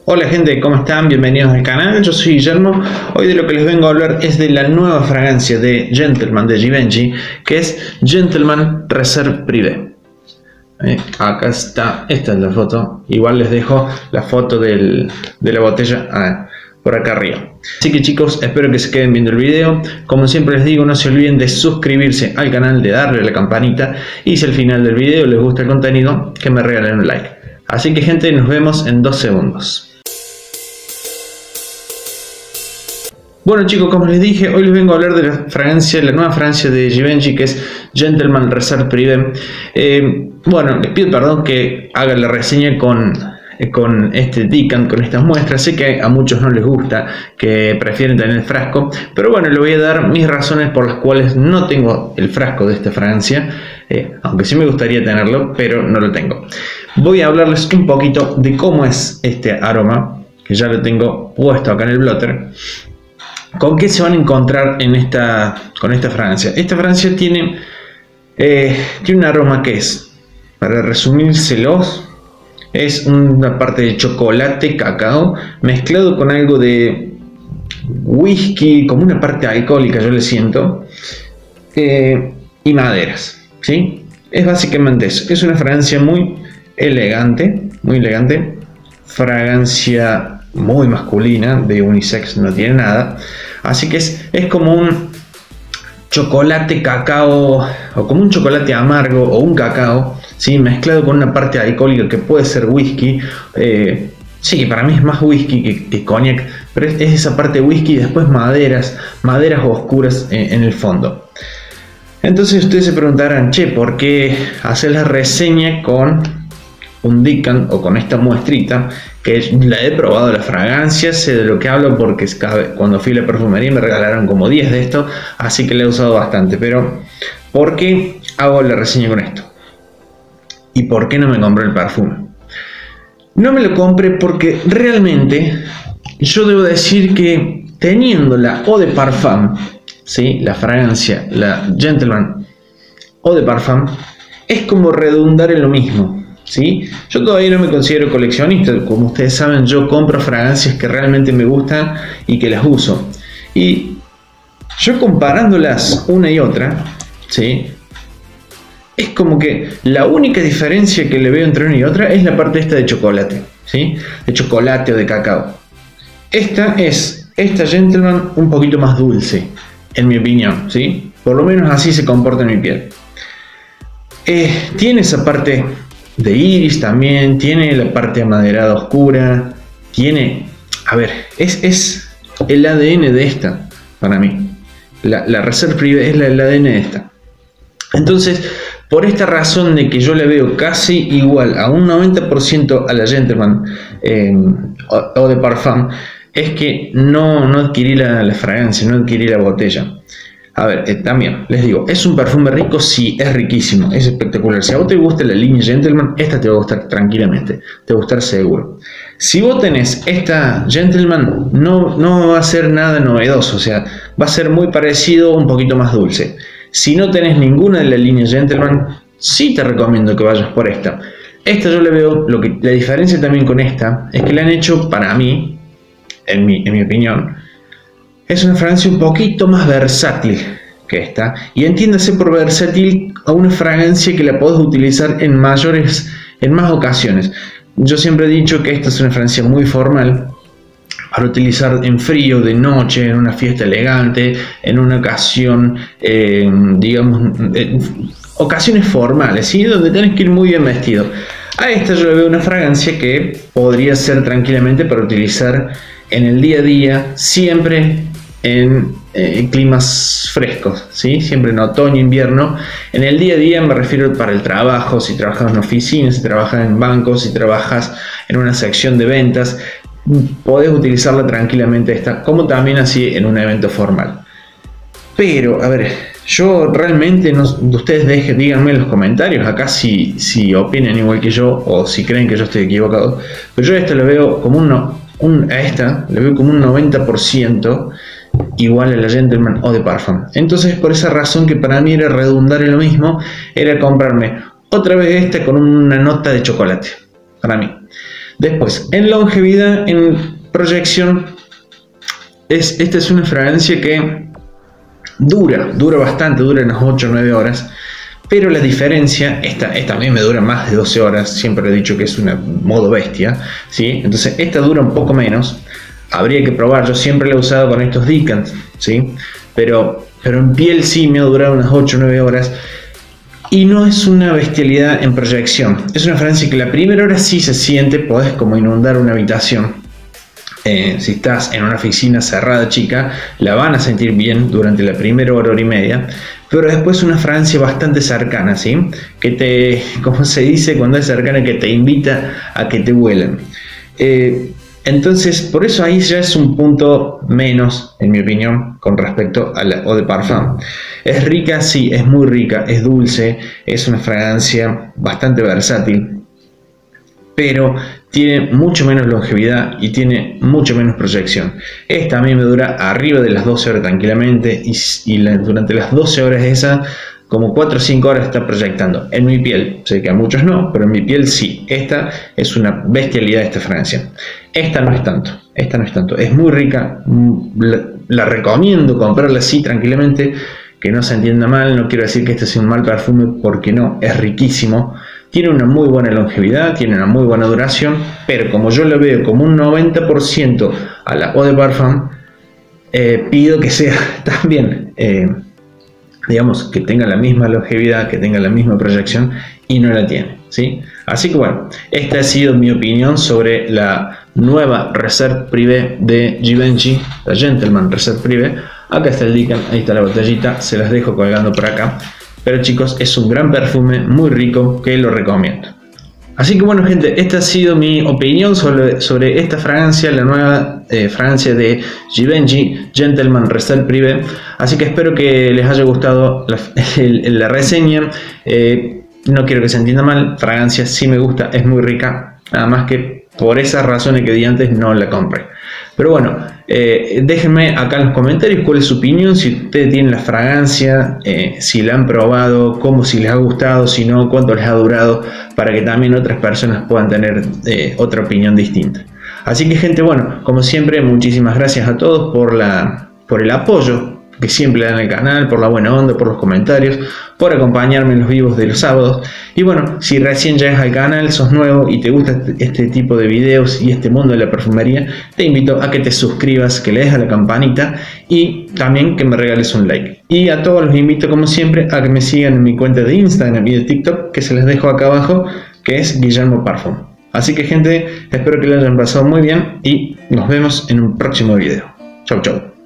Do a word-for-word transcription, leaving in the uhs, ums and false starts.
Hola gente, ¿cómo están? Bienvenidos al canal, yo soy Guillermo. Hoy de lo que les vengo a hablar es de la nueva fragancia de Gentleman de Givenchy, que es Gentleman Reserve Privé. Eh, acá está, esta es la foto. Igual les dejo la foto del, de la botella ah, por acá arriba. Así que chicos, espero que se queden viendo el video. Como siempre les digo, no se olviden de suscribirse al canal, de darle a la campanita, y si al final del video les gusta el contenido, que me regalen un like. Así que gente, nos vemos en dos segundos. Bueno chicos, como les dije, hoy les vengo a hablar de la fragancia, la nueva fragancia de Givenchy, que es Gentleman Reserve Privé. Eh, bueno, les pido perdón que haga la reseña con, con este decant, con estas muestras. Sé que a muchos no les gusta, que prefieren tener el frasco, pero bueno, les voy a dar mis razones por las cuales no tengo el frasco de esta fragancia, eh, aunque sí me gustaría tenerlo, pero no lo tengo. Voy a hablarles un poquito de cómo es este aroma, que ya lo tengo puesto acá en el blotter. ¿Con qué se van a encontrar en esta, con esta fragancia? Esta fragancia tiene, eh, tiene un aroma que es, para resumírselos, es una parte de chocolate, cacao, mezclado con algo de whisky, como una parte alcohólica, yo le siento, eh, y maderas, ¿sí? Es básicamente eso. Es una fragancia muy elegante, muy elegante, fragancia muy masculina, de unisex no tiene nada, así que es, es como un chocolate cacao, o como un chocolate amargo o un cacao, ¿sí? Mezclado con una parte alcohólica que puede ser whisky. eh, sí, para mí es más whisky que, que cognac, pero es, es esa parte whisky y después maderas, maderas oscuras en, en el fondo. Entonces ustedes se preguntarán, che, ¿por qué hacer la reseña con un decant o con esta muestrita? Que la he probado la fragancia, sé de lo que hablo porque cuando fui a la perfumería me regalaron como diez de esto, así que la he usado bastante. Pero ¿por qué hago la reseña con esto? ¿Y por qué no me compré el perfume? No me lo compré porque realmente yo debo decir que teniendo la Eau de Parfum, ¿sí? La fragancia, la Gentleman Eau de Parfum, es como redundar en lo mismo, ¿sí? Yo todavía no me considero coleccionista. Como ustedes saben, yo compro fragancias que realmente me gustan y que las uso. Y yo comparándolas una y otra, ¿sí? Es como que la única diferencia que le veo entre una y otra es la parte esta de chocolate, ¿sí? De chocolate o de cacao. Esta es, esta Gentleman, un poquito más dulce, en mi opinión, ¿sí? Por lo menos así se comporta en mi piel. Eh, tiene esa parte de iris también, tiene la parte amaderada oscura, tiene, a ver, es, es el A D N de esta, para mí. La, la Reserve Privé es la, el A D N de esta. Entonces, por esta razón de que yo le veo casi igual a un noventa por ciento a la Gentleman eh, Eau de Parfum, es que no, no adquirí la, la fragancia, no adquirí la botella. A ver, eh, también les digo, ¿es un perfume rico? Sí, es riquísimo, es espectacular. Si a vos te gusta la línea Gentleman, esta te va a gustar tranquilamente, te va a gustar seguro. Si vos tenés esta Gentleman, no, no va a ser nada novedoso, o sea, va a ser muy parecido, un poquito más dulce. Si no tenés ninguna de la línea Gentleman, sí te recomiendo que vayas por esta. Esta yo le veo, lo que, la diferencia también con esta, es que la han hecho, para mí, en mi, en mi opinión, es una fragancia un poquito más versátil que esta. Y entiéndase por versátil a una fragancia que la podés utilizar en mayores, en más ocasiones. Yo siempre he dicho que esta es una fragancia muy formal para utilizar en frío, de noche, en una fiesta elegante, en una ocasión, eh, digamos, eh, ocasiones formales, ¿sí? Donde tenés que ir muy bien vestido. A esta yo le veo una fragancia que podría ser tranquilamente para utilizar en el día a día, siempre en eh, climas frescos, ¿sí? Siempre en otoño, invierno. En el día a día me refiero para el trabajo, si trabajas en oficinas, si trabajas en bancos, si trabajas en una sección de ventas, podés utilizarla tranquilamente esta, como también así en un evento formal. Pero, a ver, yo realmente, no, ustedes dejen, díganme en los comentarios acá si, si opinan igual que yo o si creen que yo estoy equivocado. Pero yo a esta lo veo como un, no, un a esta le veo como un noventa por ciento igual a la Gentleman Eau de Parfum. Entonces, por esa razón que para mí era redundar en lo mismo, era comprarme otra vez esta con una nota de chocolate, para mí. Después, en longevidad, en proyección, es, esta es una fragancia que dura, dura bastante, dura unas ocho o nueve horas. Pero la diferencia, esta, esta a mí me dura más de doce horas, siempre he dicho que es una modo bestia, ¿sí? Entonces esta dura un poco menos, habría que probar, yo siempre la he usado con estos Decant, ¿sí? Pero, pero en piel sí me ha durado unas ocho o nueve horas y no es una bestialidad en proyección. Es una fragancia que la primera hora sí se siente, podés como inundar una habitación. Eh, si estás en una oficina cerrada chica, la van a sentir bien durante la primera hora, hora y media, pero después una fragancia bastante cercana, ¿sí? Que te, como se dice cuando es cercana, que te invita a que te huelan. Eh, entonces, por eso ahí ya es un punto menos, en mi opinión, con respecto a la Eau de Parfum. Es rica, sí, es muy rica, es dulce, es una fragancia bastante versátil, pero tiene mucho menos longevidad y tiene mucho menos proyección. Esta a mí me dura arriba de las doce horas tranquilamente y, y la, durante las doce horas esa, como cuatro o cinco horas está proyectando. En mi piel, sé que a muchos no, pero en mi piel sí. Esta es una bestialidad de esta fragancia. Esta no es tanto, esta no es tanto. Es muy rica, la, la recomiendo comprarla así tranquilamente, que no se entienda mal, no quiero decir que este sea un mal perfume porque no, es riquísimo. Tiene una muy buena longevidad, tiene una muy buena duración, pero como yo lo veo como un noventa por ciento a la Eau de Parfum, eh, pido que sea también, eh, digamos, que tenga la misma longevidad, que tenga la misma proyección, y no la tiene, ¿sí? Así que bueno, esta ha sido mi opinión sobre la nueva Reserve Privé de Givenchy, la Gentleman Reserve Privé. Acá está el Decant, ahí está la botellita, se las dejo colgando por acá. Pero chicos, es un gran perfume, muy rico, que lo recomiendo. Así que bueno gente, esta ha sido mi opinión sobre, sobre esta fragancia, la nueva eh, fragancia de Givenchy, Gentleman Reserve Privé. Así que espero que les haya gustado la, el, la reseña. Eh, no quiero que se entienda mal, fragancia sí me gusta, es muy rica. Nada más que por esas razones que di antes no la compré. Pero bueno, eh, déjenme acá en los comentarios cuál es su opinión, si ustedes tienen la fragancia, eh, si la han probado, cómo, si les ha gustado, si no, cuánto les ha durado, para que también otras personas puedan tener eh, otra opinión distinta. Así que gente, bueno, como siempre, muchísimas gracias a todos por, la, por el apoyo que siempre dan al canal, por la buena onda, por los comentarios, por acompañarme en los vivos de los sábados. Y bueno, si recién llegas al canal, sos nuevo y te gusta este, este tipo de videos y este mundo de la perfumería, te invito a que te suscribas, que le des a la campanita y también que me regales un like. Y a todos los invito, como siempre, a que me sigan en mi cuenta de Instagram y de TikTok, que se les dejo acá abajo, que es Guillermo Parfum. Así que gente, espero que lo hayan pasado muy bien y nos vemos en un próximo video. Chau chau.